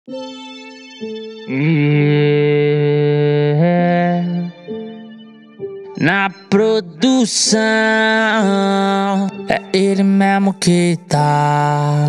Na produção é ele mesmo que tá.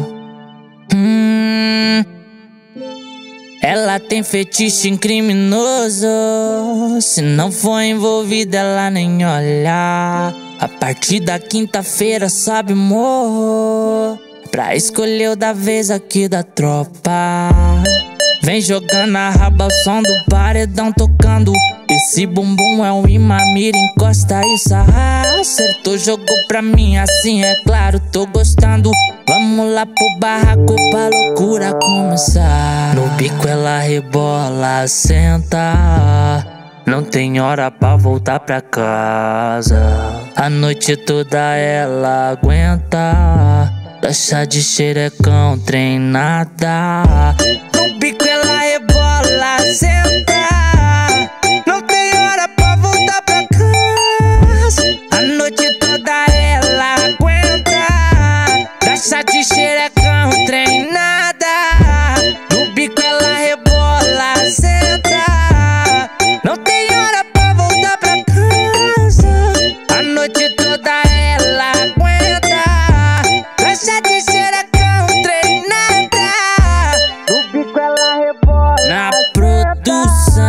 Ela tem fetiche em criminoso. Se não for envolvida, ela nem olha. A partir da quinta-feira sobe morro pra escolher o da vez aqui da tropa. Vem jogando a raba, o som do paredão tocando. Esse bumbum é um imã, mira, encosta e sarra. Acertou, jogou pra mim, assim é claro, tô gostando. Vamos lá pro barraco pra loucura começar. No bico ela rebola, senta. Não tem hora pra voltar pra casa. A noite toda ela aguenta. Taxa de xerecão treinada. No bico ela rebola, senta. Não tem hora pra voltar pra casa. A noite toda ela aguenta. Taxa de xerecão treinada. No bico ela rebola, senta. Não tem hora pra voltar pra casa. A noite toda ela aguenta. Taxa de xerecão treinada. No bico ela rebola. Na produção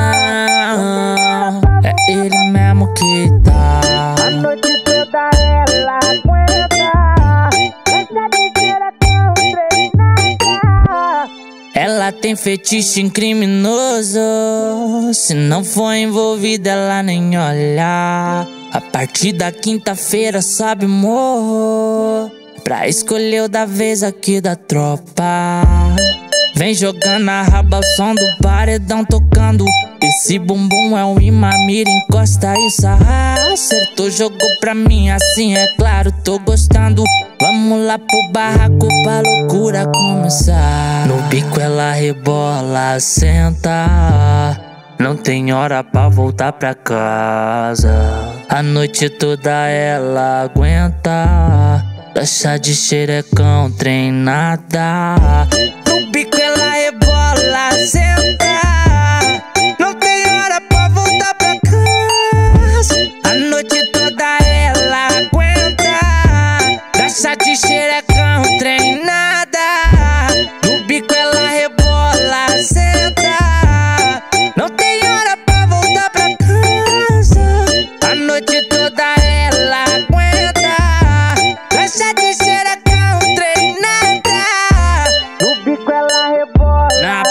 é ele mesmo que tá. A noite toda ela aguenta. Taxa de xerecão treinada. Ela tem fetiche em criminoso. Se não for envolvida, ela nem olha. A partir da quinta-feira sobe morro pra escolher o da vez aqui da tropa. Vem jogando a raba, o som do paredão tocando. Esse bumbum é um imã, mira, encosta e sarra. Acertou, jogou pra mim, assim é claro, tô gostando. Vamos lá pro barraco pra loucura começar. No bico ela rebola, senta. Não tem hora pra voltar pra casa. A noite toda ela aguenta. Taxa de xerecão treinada. No bico ela rebola, senta. Não tem hora pra voltar pra casa. A noite toda ela aguenta. Taxa de xerecão treinada. No bico ela rebola, senta. Não tem hora pra voltar pra casa. A noite toda ela aguenta. Taxa de xerecão treinada. No bico ela rebola. Na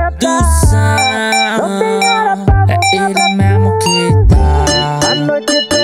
produção é ele mesmo que tá. A noite